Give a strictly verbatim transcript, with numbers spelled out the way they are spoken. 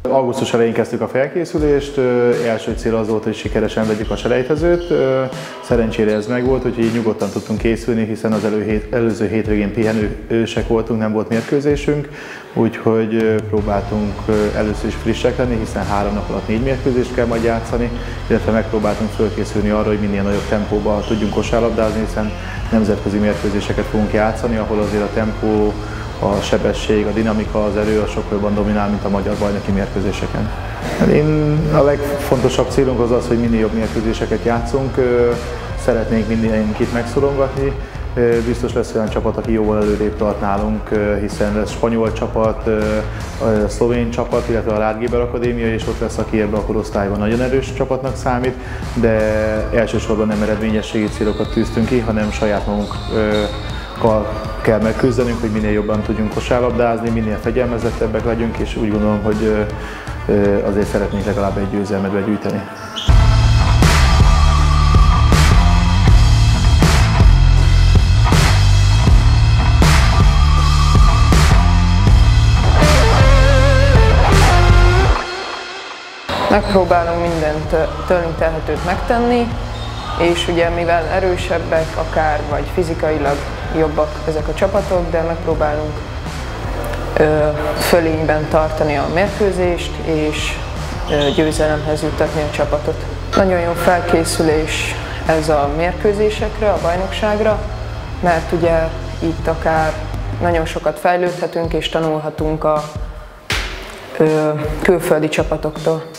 Augusztus elején kezdtük a felkészülést, első cél az volt, hogy sikeresen vegyük a selejtezőt. Szerencsére ez megvolt, úgyhogy így nyugodtan tudtunk készülni, hiszen az elő hét, előző hétvégén pihenősek voltunk, nem volt mérkőzésünk, úgyhogy próbáltunk először is frissek lenni, hiszen három nap alatt négy mérkőzést kell majd játszani, illetve megpróbáltunk fölkészülni arra, hogy minél nagyobb tempóban tudjunk kosárlabdázni, hiszen nemzetközi mérkőzéseket fogunk játszani, ahol azért a tempó, a sebesség, a dinamika, az erő az sokkal jobban dominál, mint a magyar bajnoki mérkőzéseken. Én, a legfontosabb célunk az az, hogy minél jobb mérkőzéseket játszunk, szeretnénk mindenkit megszorongatni. Biztos lesz olyan csapat, aki jóval előrébb tart nálunk, hiszen lesz spanyol csapat, szlovén csapat, illetve a Rádgéber Akadémia, és ott lesz, aki ebben a korosztályban nagyon erős csapatnak számít, de elsősorban nem eredményességi célokat tűztünk ki, hanem saját magunkkal kell megküzdenünk, hogy minél jobban tudjunk kosárlabdázni, minél fegyelmezettebbek legyünk, és úgy gondolom, hogy azért szeretnénk legalább egy győzelmet begyűjteni. Megpróbálunk mindent tőlünk telhetőt megtenni, és ugye mivel erősebbek, akár vagy fizikailag jobbak ezek a csapatok, de megpróbálunk ö, fölényben tartani a mérkőzést, és ö, győzelemhez juttatni a csapatot. Nagyon jó felkészülés ez a mérkőzésekre, a bajnokságra, mert ugye itt akár nagyon sokat fejlődhetünk és tanulhatunk a ö, külföldi csapatoktól.